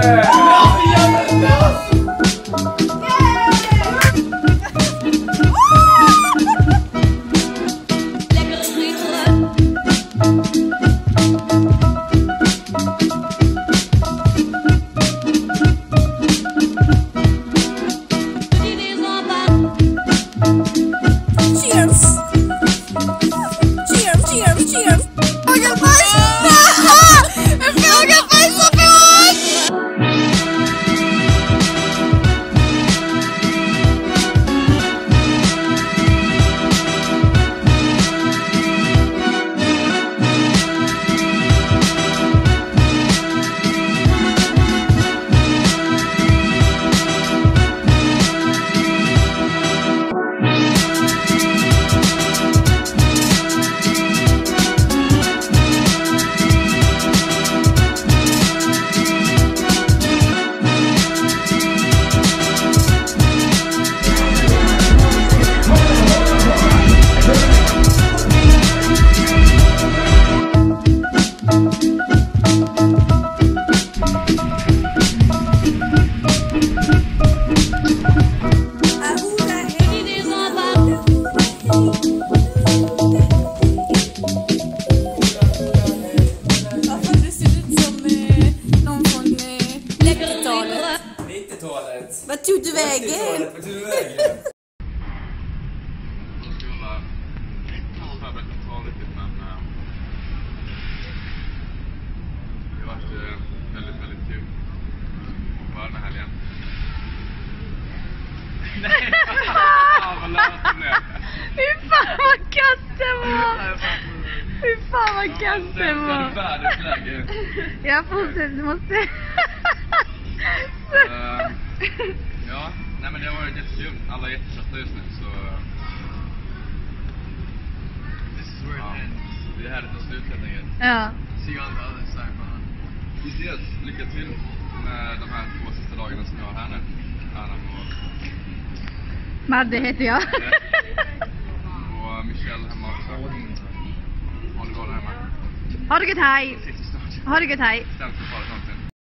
Vad tog du vägen? Vad tog du vägen? Det har varit väldigt kul för den här helgen. Nej, vad löst det. Fy fan vad katt det var. Fy fan vad katt det var. Jag fortsätter, du måste. Ja, nej men det har varit jättekul. Alla är jättetrötta just nu så... Det är härligt att sluta helt enkelt. Ja. See you on the other side, man. Vi ses. Lycka till med de här 2 sista dagarna som jag har här nu. Adam och... Madde heter jag. Och Michelle hemma också. Ha det bra där hemma. Ha det gött, hej. Ha det gött, hej. Stämt så farligt.